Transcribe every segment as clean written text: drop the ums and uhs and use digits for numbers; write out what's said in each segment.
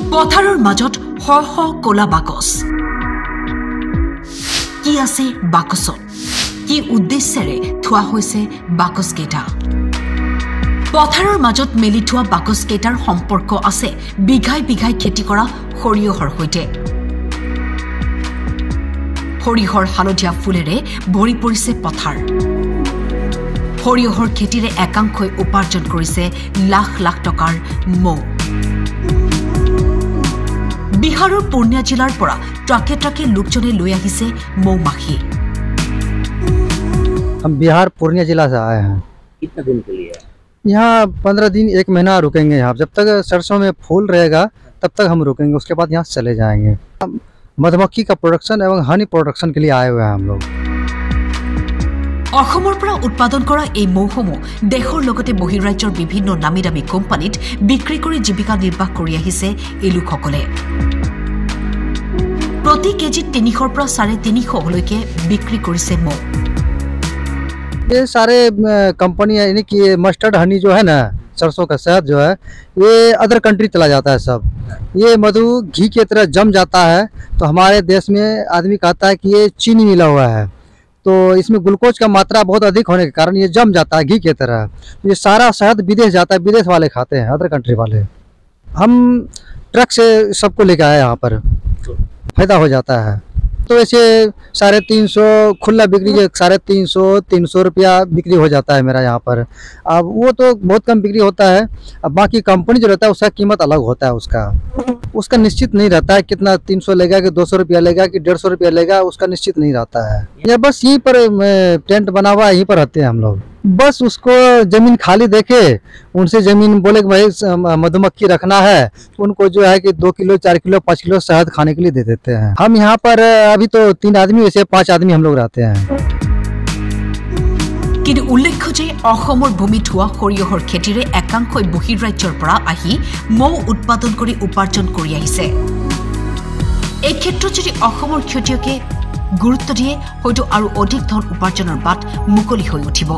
পথাৰৰ মাজত শ শ কলা বাকচ কি আছে বাকচত কি উদ্দেশ্যেৰে থোৱা হৈছে বাকচ কেইটা পথাৰৰ মাজত মেলি থোৱা বাকচ কেইটাৰ সম্পৰ্ক আছে বিঘাই বিঘাই খেতি কৰা সৰিয়হৰ সৈতে সৰিয়হৰ হালধীয়া ফুলেৰে ভৰি পৰিছে পথাৰ সৰিয়হৰ খেতিৰে একাংশই উপাৰ্জন কৰিছে লাখ লাখ টকাৰ মৌ बिहारर पूर्णिया जिलार परा ट्रके ट्रके लोकजने লৈ আহিছে मौमाखी। हम बिहार पूर्णिया जिला से आए हैं। कितने दिन के लिए? यहाँ 15 दिन 1 महीना रुकेंगे। यहाँ जब तक सरसों में फूल रहेगा तब तक हम रुकेंगे, उसके बाद यहाँ चले जाएंगे। मधुमक्खी का प्रोडक्शन एवं हनी प्रोडक्शन के लिए आए हुए हैं हम लोग। অসমৰ পৰা উৎপাদন কৰা এই মৌসমূহ দেশৰ লগতে বহিৰাজ্যৰ বিভিন্ন নামী দামী কোম্পানীত বিক্ৰী কৰি জীৱিকা নিৰ্বাহ কৰি আহিছে এই লোকসকলে প্ৰতি কেজি 300 পৰা 350 লৈকে বিক্ৰী কৰিছে মৌ ये सारे कंपनी यानी कि मस्टर्ड हनी जो है ना, सरसों का शहद जो है, ये अदर कंट्री चला जाता है सब। ये मधु घी की तरह जम जाता है, तो हमारे देश में आदमी कहता है कि ये चीनी मिला हुआ है, तो इसमें ग्लूकोज का मात्रा बहुत अधिक होने के कारण ये जम जाता है घी की तरह। ये सारा शहद विदेश जाता है, विदेश वाले खाते हैं, अदर कंट्री वाले। हम ट्रक से सबको लेके आए, यहाँ पर फायदा हो जाता है। तो वैसे 350 खुला बिक्री 350-300 रुपया बिक्री हो जाता है मेरा यहाँ पर। अब वो तो बहुत कम बिक्री होता है। अब बाकी कंपनी जो रहता है उसका कीमत अलग होता है, उसका निश्चित नहीं रहता है कितना 300 लेगा कि 200 रुपया लेगा कि 150 रुपया लेगा, उसका निश्चित नहीं रहता है। या बस यहीं पर टेंट बना हुआ है, यहीं पर रहते हैं हम लोग। बस उसको जमीन खाली देखे, उनसे जमीन बोले कि भाई मधुमक्खी रखना है, उनको जो है कि 2 किलो 4 किलो 5 किलो शहद खाने के लिए दे देते हैं। हम यहाँ पर अभी तो 3 आदमी वैसे 5 आदमी हम लोग रहते हैं। কিন্তু উল্লেখ্য যে অসমৰ ভূমিত হোৱা সৰিয়হৰ খেতিৰে একাংশই বহিৰাজ্যৰ পৰা আহি মৌ উৎপাদন কৰি উপাৰ্জন কৰি আহিছে এই ক্ষেত্ৰত যদি অসমৰ খেতিয়কে গুৰুত্ব দিয়ে হয়তো আৰু অধিক ধন উপাৰ্জনৰ বাট মুকলি হৈ উঠিব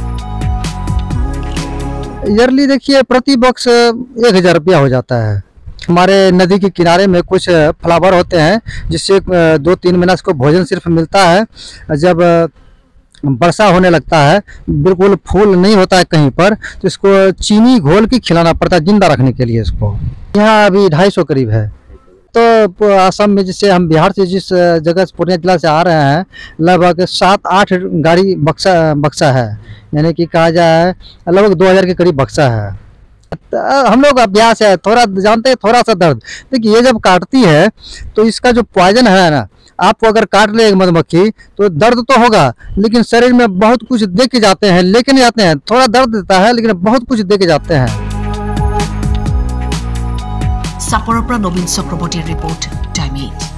ईयरली देखिए प्रति बॉक्स 1000 रुपया हो जाता है। हमारे नदी के किनारे में कुछ फ्लावर होते हैं जिससे 2-3 महीना इसको भोजन सिर्फ मिलता है। जब वर्षा होने लगता है, बिल्कुल फूल नहीं होता है कहीं पर, तो इसको चीनी घोल के खिलाना पड़ता है जिंदा रखने के लिए इसको। यहाँ अभी 250 करीब है। तो असम में जिससे हम बिहार से जिस जगह पूर्णिया जिला से आ रहे हैं, लगभग 7-8 गाड़ी बक्सा है, यानी कि कहा जाए लगभग 2000 के करीब बक्सा है। हम लोग अभ्यास है, थोड़ा जानते हैं, थोड़ा सा दर्द। देखिए ये जब काटती है तो इसका जो पॉइजन है ना, आपको अगर काट ले एक मधुमक्खी तो दर्द तो होगा, लेकिन शरीर में बहुत कुछ दे के जाते हैं, लेके नहीं जाते हैं। थोड़ा दर्द देता है लेकिन बहुत कुछ दे के जाते हैं। सापरर পৰা नवीन चक्रवर्ती रिपोर्ट टाइम 8।